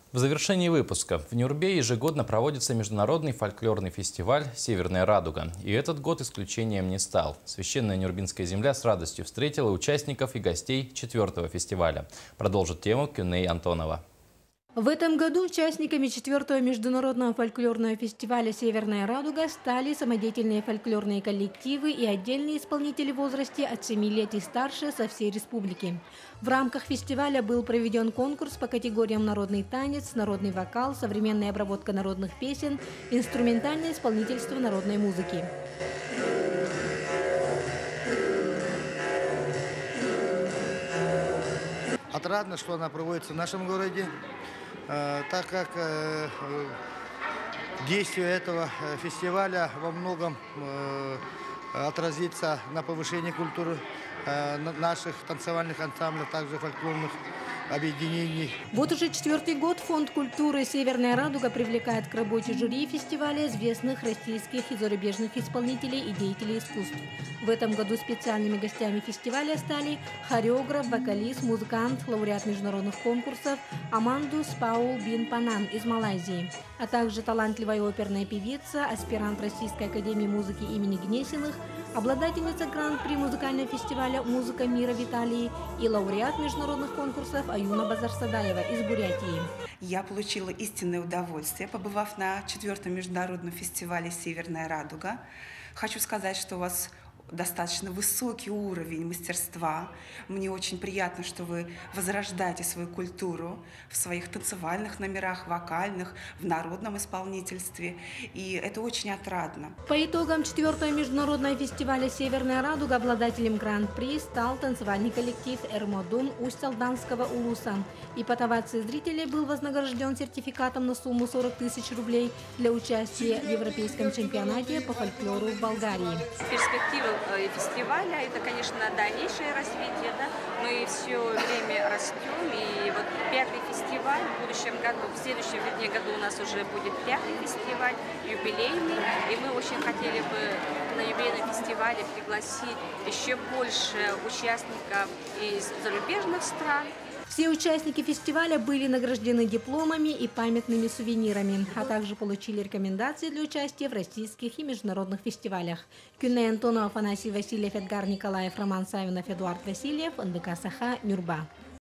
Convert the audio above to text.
В завершении выпуска в Нюрбе ежегодно проводится международный фольклорный фестиваль «Северная радуга». И этот год исключением не стал. Священная Нюрбинская земля с радостью встретила участников и гостей 4-го фестиваля. Продолжит тему Кюней Антонова. В этом году участниками 4-го международного фольклорного фестиваля «Северная радуга» стали самодеятельные фольклорные коллективы и отдельные исполнители в возрасте от 7 лет и старше со всей республики. В рамках фестиваля был проведен конкурс по категориям народный танец, народный вокал, современная обработка народных песен, инструментальное исполнительство народной музыки. Отрадно, что она проводится в нашем городе, так как действие этого фестиваля во многом отразится на повышении культуры наших танцевальных ансамблей, также фольклорных объединений. Вот уже 4-й год Фонд культуры «Северная радуга» привлекает к работе жюри фестиваля известных российских и зарубежных исполнителей и деятелей искусств. В этом году специальными гостями фестиваля стали хореограф, вокалист, музыкант, лауреат международных конкурсов Амандус Паул Бин Панан из Малайзии, а также талантливая оперная певица, аспирант Российской академии музыки имени Гнесиных, обладательница гран-при музыкального фестиваля «Музыка мира» в Италии и лауреат международных конкурсов Аюна Базарсадаева из Бурятии. Я получила истинное удовольствие, побывав на 4-м международном фестивале «Северная радуга». Хочу сказать, что у вас достаточно высокий уровень мастерства. Мне очень приятно, что вы возрождаете свою культуру в своих танцевальных номерах, вокальных, в народном исполнительстве. И это очень отрадно. По итогам 4-го международного фестиваля «Северная радуга» обладателем гран-при стал танцевальный коллектив «Эрмодун» Усть-Алданского улуса. И по овации зрителей был вознагражден сертификатом на сумму 40 тысяч рублей для участия в Европейском чемпионате по фольклору в Болгарии. Перспектива фестиваля — это, конечно, дальнейшее развитие. Да? Мы все время растем, и вот 5-й фестиваль в будущем году, в следующем году у нас уже будет 5-й фестиваль, юбилейный, и мы очень хотели бы на юбилейном фестивале пригласить еще больше участников из зарубежных стран. Все участники фестиваля были награждены дипломами и памятными сувенирами, а также получили рекомендации для участия в российских и международных фестивалях. Кюней Антонова, Афанасий Васильев, Эдгар Николаев, Роман Савинов, Эдуард Васильев, НБК Саха, Нюрба.